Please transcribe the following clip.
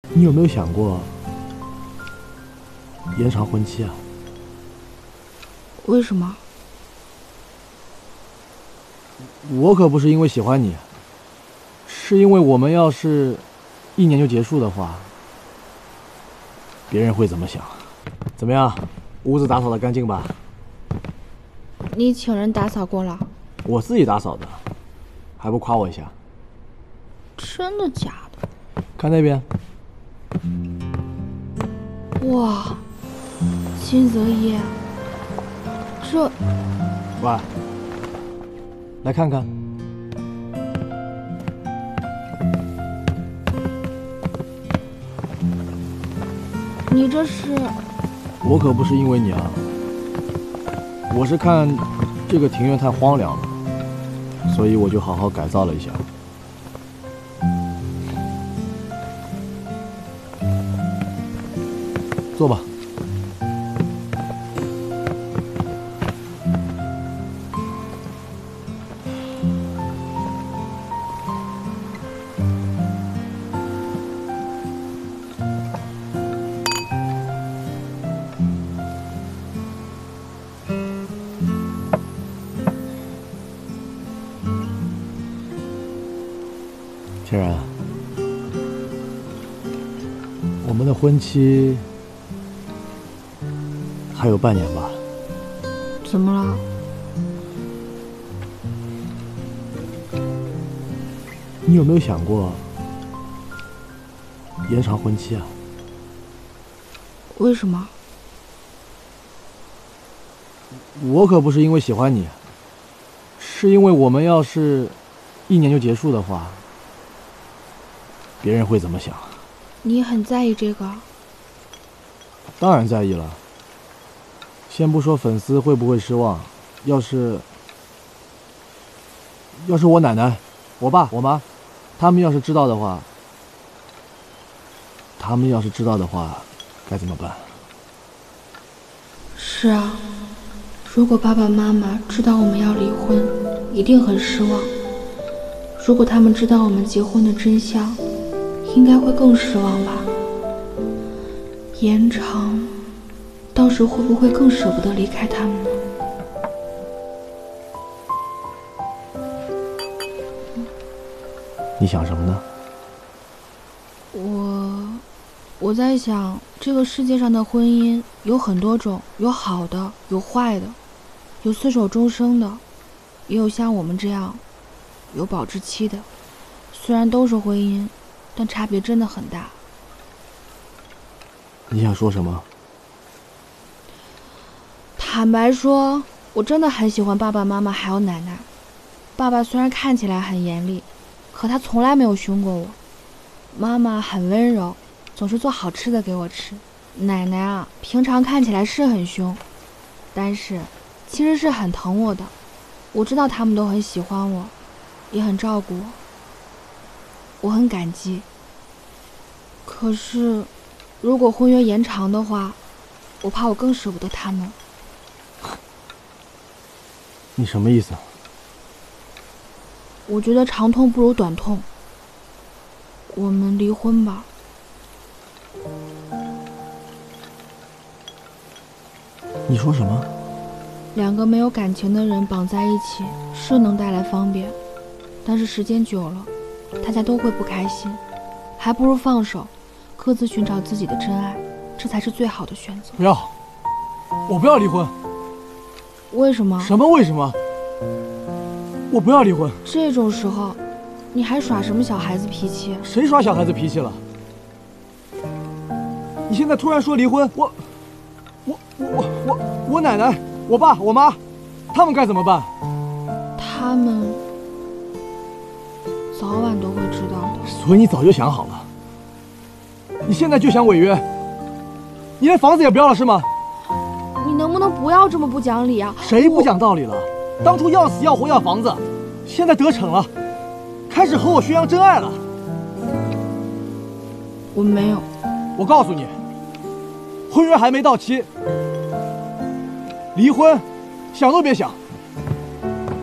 你有没有想过延长婚期啊？ 为什么？ 我可不是因为喜欢你，是因为我们要是1年就结束的话，别人会怎么想？怎么样，屋子打扫得干净吧？ 你请人打扫过了？ 我自己打扫的，还不夸我一下？ 真的假的？ 看那边。 哇，金泽一，这…… 喂，来看看。 你这是？ 我可不是因为你啊，我是看这个庭院太荒凉了，所以我就好好改造了一下。坐吧。千然，我们的婚期还有半年吧？ 怎么了？ 你有没有想过延长婚期啊？ 为什么？ 我可不是因为喜欢你，是因为我们要是1年就结束的话，别人会怎么想？ 你很在意这个？ 当然在意了。先不说粉丝会不会失望，要是我奶奶、我爸、我妈，他们要是知道的话，该怎么办？ 是啊，如果爸爸妈妈知道我们要离婚，一定很失望。如果他们知道我们结婚的真相，应该会更失望吧。延长，到时会不会更舍不得离开他们呢？ 你想什么呢？ 我在想，这个世界上的婚姻有很多种，有好的，有坏的，有厮守终生的，也有像我们这样有保质期的。虽然都是婚姻，但差别真的很大。 你想说什么？ 坦白说，我真的很喜欢爸爸妈妈还有奶奶。爸爸虽然看起来很严厉，可他从来没有凶过我。妈妈很温柔，总是做好吃的给我吃。奶奶啊，平常看起来是很凶，但是其实是很疼我的。我知道他们都很喜欢我，也很照顾我，我很感激。可是如果婚约延长的话，我怕我更舍不得他们。 你什么意思？ 我觉得长痛不如短痛，我们离婚吧。 你说什么？ 两个没有感情的人绑在一起是能带来方便，但是时间久了，大家都会不开心，还不如放手，各自寻找自己的真爱，这才是最好的选择。 不要，我不要离婚。 为什么？ 什么为什么？我不要离婚。 这种时候，你还耍什么小孩子脾气？ 谁耍小孩子脾气了？你现在突然说离婚，我奶奶、我爸、我妈，他们该怎么办？ 他们早晚都会知道的。 所以你早就想好了，你现在就想违约，你连房子也不要了是吗？ 你能不能不要这么不讲理啊？ 谁不讲道理了？当初要死要活要房子，现在得逞了，开始和我宣扬真爱了。 我没有。 我告诉你，婚约还没到期，离婚想都别想。